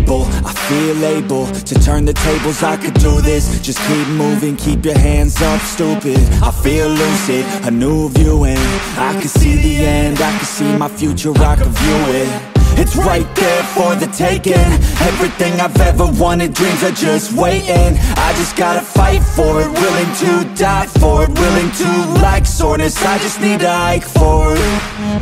unstable, I feel able to turn the tables. I could do this, just keep moving, keep your hands up, stupid. I feel lucid, a new viewing. I can see the end, I can see my future, I can view it. It's right there for the taking. Everything I've ever wanted, dreams are just waiting. I just gotta fight for it, willing to die for it, willing to like soreness, I just need to hike for it.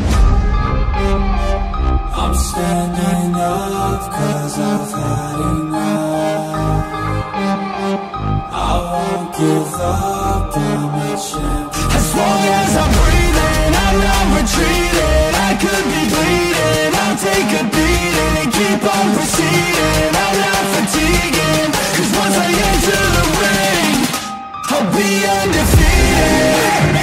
I'm standing up 'cause I've had enough. I won't give up, I'm a champion. As long as I'm breathing, I'm not retreating. I could be bleeding, I'll take a beating and keep on proceeding. I'm not fatiguing, 'cause once I enter the ring, I'll be undefeated.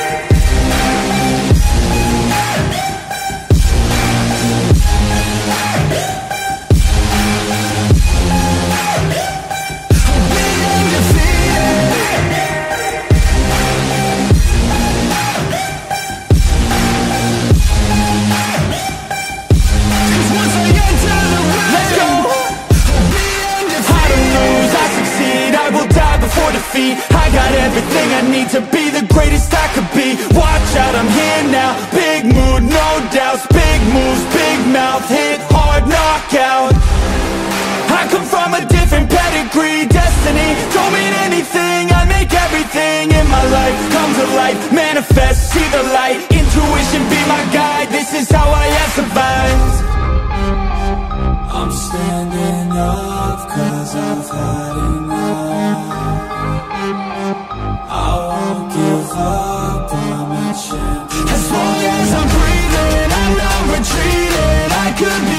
I got everything I need to be the greatest I could be. Watch out, I'm here now. Big mood, no doubts. Big moves, big mouth. Hit hard, knockout. I come from a different pedigree. Destiny don't mean anything. I make everything in my life come to life. Manifest, see the light. Intuition be my guide. This is how I have survived. I'm standing up 'cause I've had enough. I won't give up, I'm a champion. As long as I'm breathing, I'm not retreating. I could be